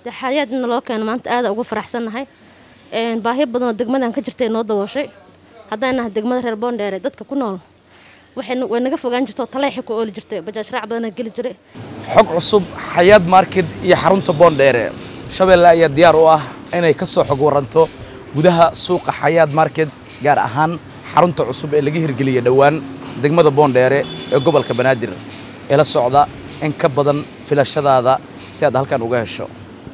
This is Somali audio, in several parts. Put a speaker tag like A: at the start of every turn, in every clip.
A: حياتنا لو كان maanta aad ugu faraxsanahay baahi badan oo degmadan ka jirtay noo dawooshay hadayna degmada reer Boondheere dadka ku nool way naga fogaan jirto taleex ku ool jirtay bajaaj raac badan gali jiray
B: xog cusub Xayaat Market iyo xarunta Boondheere Shabeelle ayaa diyaar u ah inay ka soo xog waranto gudaha suuqa Xayaat Market gaar ahaan xarunta cusub ee laga hirgeliyay dhawaan degmada Boondheere ee gobolka Banaadir ee la socda in ka badan filashadaada si aad halkan uga hesho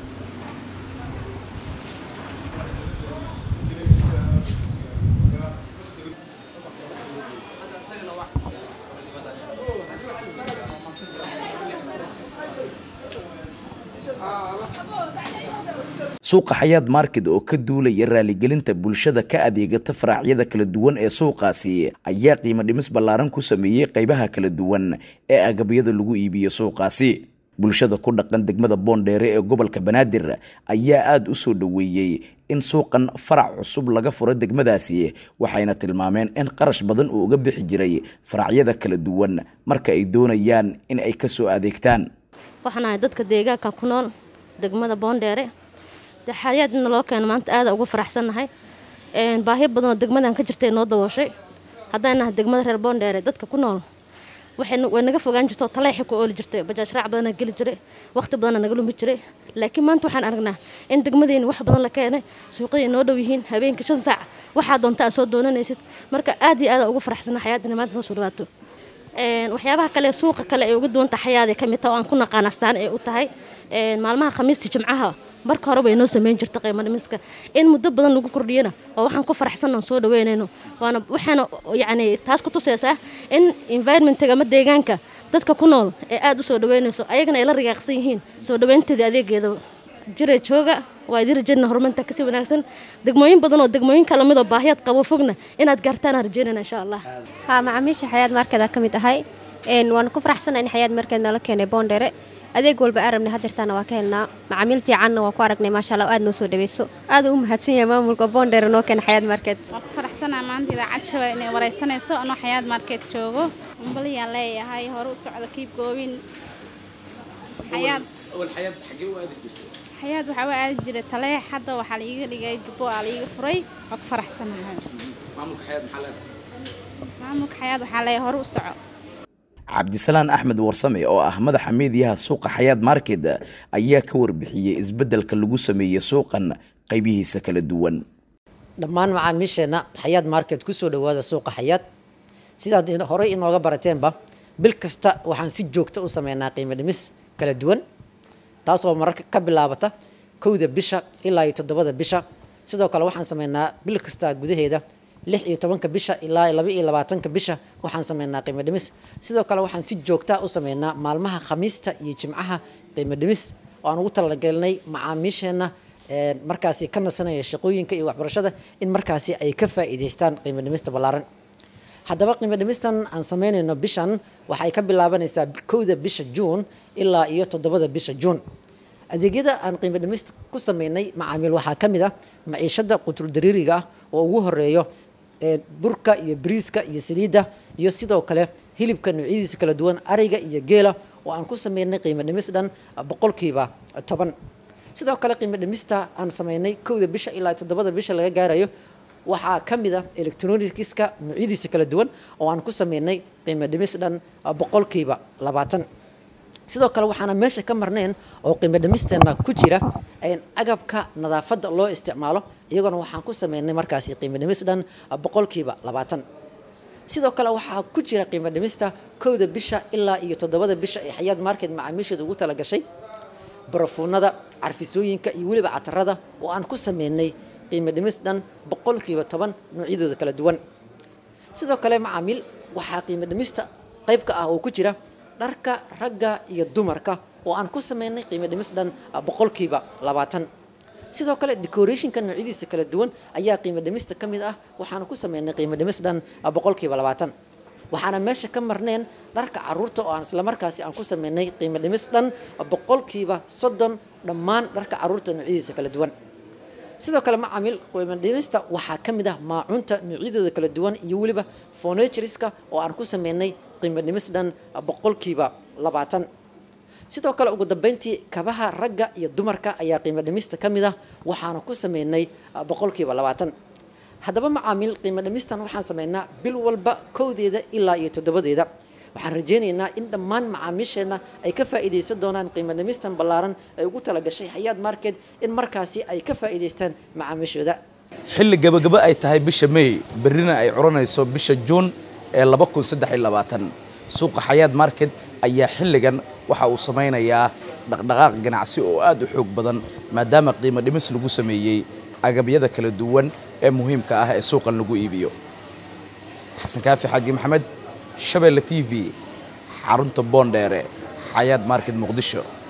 B: suuqa Xayaat Market oo ka duulaya raaligelinta bulshada ka adeegata faraacyada kala duwan ee suuqaasi ayaa qiimo dhimis ballaaran ku sameeyay qaybaha kala duwan ee agabyada lagu iibiyo suuqaasi bulshada ku dhaqan degmada Boondheere ee gobolka Banaadir ayaa aad u soo dhaweeyay in suuqan farac cusub laga furo degmadaasi waxayna tilmaameen in qarash badan uu uga bixi jiray faracyada kala duwan marka ay doonayaan in ay ka soo adeegtaan
A: waxana dadka deegaanka ku nool degmada Boondheere حياتنا لو كان maanta aad ugu faraxsanahay baahi badan oo degmadan ka jirtay noo dawooshay hadayna degmada reer Boondheere dadka ku nool way naga fogaan jirto taleex ku ool jirtay bajaaj raac badan gali jiray waqti badan naga lumi jiray laakiin maanta waxaan aragnaa in degmadeen wax badan la keenay suuqyada noo dhow yihiin habeenkii 5 saac waxa doonta soo doonanaysid marka aad iyo aad ugu faraxsanahay xayaatna maanta noo soo dhawaato waxyaabaha kale suuqa kale ee ugu doonta xayaade kamid ah oo aan ku naqaanastaan ee u tahay maalmaha khamiista jimcaha marka hore way noo sameyn jirtay qiimo dhimiska in muddo badan lagu kordhiyana oo waxaan ku faraxsanahay soo dhaweynayno waxaana yaani taas ku tusaysaa in environment-ga ama deegaanka dadka ku nool ee aad u soo dhaweynayso ayagana ay la riyaaqsan yihiin soo dhaweynteeda adeegeeda jiray jooga waa dirjana horumarinta ka si wanaagsan degmooyin badan oo degmooyin kala mid oo baahiyad qabo fogna inaad gaartaan arjeynana insha Allah
C: macaamiisha Xayaat Market ka mid ahay waan ku faraxsanahay in Xayaat Market nala keenay Boondheere adeeg walba arabna hadirtaana waa ka helnaa macaamiil fiicanna waa ku aragnay maasha Allah aad noo soo dhaweeyso aad u mahadsan yahay maamulka Boondheere noo keenay Xayaat Market
D: waan ku faraxsanahay maanta idaacad Shabeelle inay wareysanayso anoo Xayaat Market joogo umbaliyaan leeyahay hore u socdo keep going Xayaat
B: xagee u aadi jirtay
D: Xayaat waxa uu aadi jiray taleex hadda waxa la iga dhigay jubbo la iga furay waan ku faraxsanahay
B: maamulka Xayaat maxaa leedahay
D: maamulka Xayaat waxa leeyahay hore u socdo
B: Cabdisalaan Axmed Warsame oo ah madaxa meediyaha suuqa Xayaat Market ayaa ka warbixiyay isbedelka lagu sameeyay suuqan qaybihiisa kala duwan
E: dhammaan macaamiisheena Xayaat Market ku soo dhawaada suuqa Xayaat sidaad hore inooga barateenba bil kasta waxaan si joogto u sameeynaa qiimo dhimis kala duwan taas oo marka ka bilaabata 1 bisha ilaa 7 bisha sidoo kale waxaan sameeynaa bil kasta gudaheeda 16 bisha ilaa 22 bisha waxaan sameeynaa qiimo dhimis sidoo kale waxaan si joogto u sameeynaa maalmaha khamiista iyo jimcaha qiimo dhimis oo aan ugu talagalnay macaamiisheena markaasi ka nasanaya shaqooyinka iyo waxbarashada in markaasi ay ka faa'iideystaan qiimo dhimista ballaaran haddaba qiimo dhimistan aan sameynayno bishan waxay ka bilaabanaysaa 1 bisha June ilaa 7 bisha June adeegyada aan qiimo dhimista ku sameynay macaamiil waxaa kamid ah maciishada qutul dariiriga oo ugu horeeyo burka iyo bariiska iyo saliida iyo sidoo kale hilibka noocyadiisa kala duwan ariga iyo geela oo aan ku sameynay qiimo dhimis dhan 10%. sidoo kale qiimo dhimista aan sameynay 1 bisha ilaa 7 bisha laga gaarayo waxaa kamid ah electronicska noocyadiisa kala duwan oo aan ku sameynay qiimo dhimis dhan 20%. sidoo kale waxaana meesha ka marneen oo qiimo dhimisteena ku jira agabka nadaafadda loo isticmaalo iyaguna waxaan ku sameynay markaasi qiimo dhimis dhan 20%. sidoo kale waxaa ku jira qiimo dhimista 1 bisha ilaa 7 bisha ee Xayaat Market macaamiisheedu ugu tala gashay barafuunada carfisooyinka iyo waliba catarada oo aan ku sameynay qiimo dhimis dhan 10% noocyadooda kala duwan sidoo kale macaamiil waxaa qiimo dhimista qayb ka ah oo ku jira dharka ragga iyo dumarka oo aan ku sameynay qiimo dhimis dhan 20%. sidoo kale decoration-ka noocyadiisa kala duwan ayaa qiimo dhimista kamid ah waxaan ku sameynay qiimo dhimis dhan 20%. waxaana meesha ka marneen dharka caruurta oo aan isla markaasi aan ku sameynay qiimo dhimis dhan 30% dhammaan dharka caruurta noocyadiisa kala duwan sidoo kale macaamiil qiimo dhimista waxaa kamid ah maacunta noocyadooda kala duwan iyo waliba furniture-ska oo aan ku sameynay qiimo dhimis dhan 20%. sidoo kale ugu dambeyntii kabaha ragga iyo dumarka ayaa qiimo dhimista ka mid ah waxaana ku sameynay 20%. haddaba macaamiil qiimo dhimistan waxaan sameynaa bil walba 1deeda ilaa iyo 7deeda. waxaan rajeynaynaa in dhammaan macaamiisheena ay ka faa'iideysan doonaan qiimo dhimistan ballaaran ay ugu talagashay Xayaat Market in markaasi ay ka faa'iideystaan macaamiishooda.
B: xilli gabagaba ay tahay bisha May berrina ay curanayso bisha June ee 2023 suuqa Xayaat Market ayaa xilligan waxa uu sameynayaa dhaqdhaqaaq ganacsi oo aad u xoog badan maadaama qiimo dhimis lagu sameeyay agabyada kala duwan ee muhiimka ah ee suuqan lagu iibiyo. xasan kaafi xaaji maxamed Shabeelle TV xarunta Boondheere Xayaat Market Muqdisho.